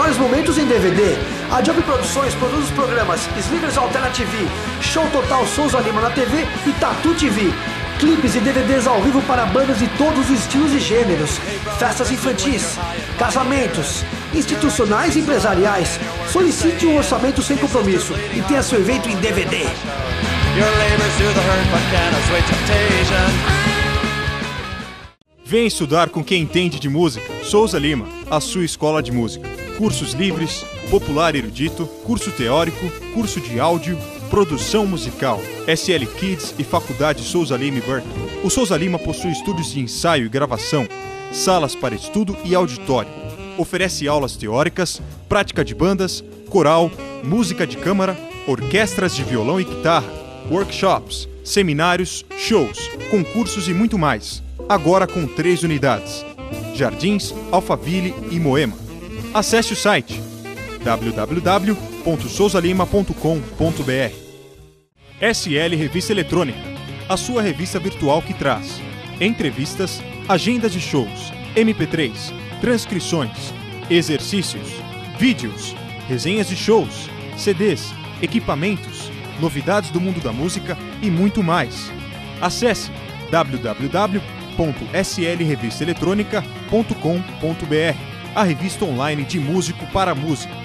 melhores momentos em DVD. A Job Produções produz os programas Sleepers Alternative, Show Total Souza Lima na TV e Tatu TV. Clipes e DVDs ao vivo para bandas de todos os estilos e gêneros. Festas infantis, casamentos, institucionais e empresariais. Solicite um orçamento sem compromisso e tenha seu evento em DVD. Vem estudar com quem entende de música. Souza Lima, a sua escola de música. Cursos livres, popular erudito, curso teórico, curso de áudio, produção musical, SL Kids e Faculdade Souza Lima e Berkeley. O Souza Lima possui estúdios de ensaio e gravação, salas para estudo e auditório. Oferece aulas teóricas, prática de bandas, coral, música de câmara, orquestras de violão e guitarra, workshops, seminários, shows, concursos e muito mais. Agora com 3 unidades: Jardins, Alphaville e Moema. Acesse o site www.souzalima.com.br. SL Revista Eletrônica, a sua revista virtual que traz entrevistas, agendas de shows, MP3, transcrições, exercícios, vídeos, resenhas de shows, CDs, equipamentos, novidades do mundo da música e muito mais. Acesse www.slrevistaeletronica.com.br, a revista online de músico para músico.